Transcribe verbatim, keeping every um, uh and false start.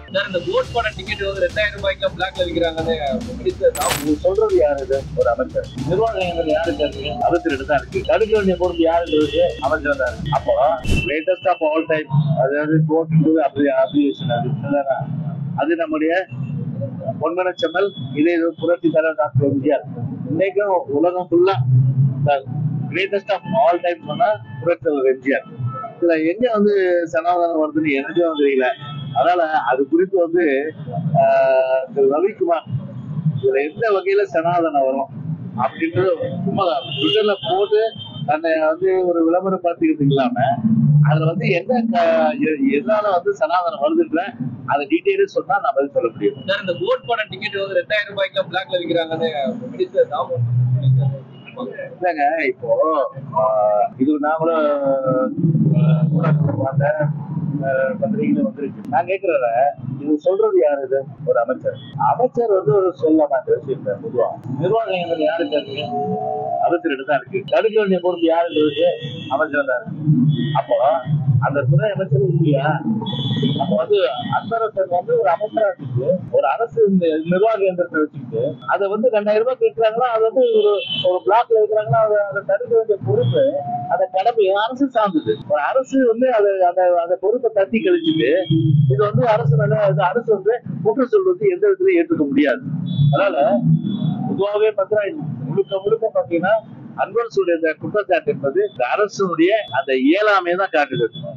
Sir இந்த boat பட ticket வந்து ரெண்டாயிரம் ரூபாய்க்கு பிளாக்ல விற்கிறாங்கன்னு சொல்றது யாரு? இது ஒரு அமைச்சர். நிர்வாகம் யாரு? அமைச்சர் தான் இருக்கு. தடுக்க வேண்டிய பொறுப்பு யாரு? அமைச்சர் தான். அப்போ லேட்டஸ்ட் ஆஃப் ஆல் டைம், அதாவது போட் அப்ளிகேஷன் அது அது நம்முடைய பொன்மனச்செம்மல் இதே புரட்சி தலைவர் டாக்டர் எம்ஜிஆர். இன்னைக்கும் உலகம் ஃபுல்லா கிரேட்டஸ்ட் ஆஃப் ஆல் டைம் சொன்னா புரட்சி தலைவர் எம்ஜிஆர். இதுல எங்க வந்து சனாதனம் வருதுன்னு எனக்கும் தெரியல. அதனால அது குறித்து வந்து திரு ரவிக்குமார் இதுல எந்த வகையில சனாதனம் வரும் அப்படின்றது சும்மா ட்விட்டர்ல போட்டு தன்னை வந்து ஒரு விளம்பரம் பார்த்துக்கிட்டு இல்லாம அதுல வந்து என்ன எதனால வந்து சனாதனம் வருதுன்ற அதை டீட்டெயிலே சொன்னா நான் பதில் சொல்ல முடியும். சார் இந்த போட் பட டிக்கெட் வந்து ரெண்டாயிரம் ரூபாய்க்கு பிளாக்ல விற்கிறாங்கன்னு இல்லைங்க. இப்போ இது நாங்களும் பத்திரிகையில வந்துருக்கு. நான் கேட்கிறத இது சொல்றது யாரு? இது ஒரு அமைச்சர். அமைச்சர் வந்து ஒரு சொல்லலாம் அந்த விஷயத்த பொதுவா நிர்வாகம் யாருக்கு இருக்கு? அமைச்சர் தான் இருக்கு. தடுக்க வேண்டிய பொறுப்பு யாருக்கு இருக்கு? அமைச்சர் தான் இருக்கு. அப்போ அந்த துணை அமைச்சர் இல்லையா? அப்ப வந்து அன்பரசன் வந்து ஒரு அமைச்சரா இருக்கு, ஒரு அரசு நிர்வாக இயந்திரத்தை வச்சுக்கிட்டு அதை வந்து ரெண்டாயிரம் ரூபாய் கேட்கிறாங்களா, அது வந்து ஒரு ஒரு பிளாக்ல வைக்கிறாங்களா, அதை தடுக்க வேண்டிய பொறுப்பு அந்த கடமை அரசு சார்ந்தது. ஒரு அரசு வந்து அதை அந்த அந்த பொறுப்பை தட்டி கழிச்சுட்டு இது வந்து அரசு மேல அரசு வந்து குற்றம் சொல்றது எந்த விதத்திலையும் ஏற்றுக்க முடியாது. அதனால பொதுவாகவே பார்த்தீங்கன்னா முழுக்க முழுக்க பாத்தீங்கன்னா அன்பரசுடைய குற்றச்சாட்டு என்பது அரசுடைய அந்த இயலாமையை தான் காட்டுது.